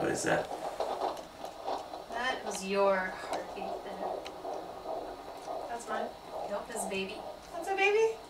What is that? That was your heartbeat there. That's mine. Nope, this baby. That's a baby?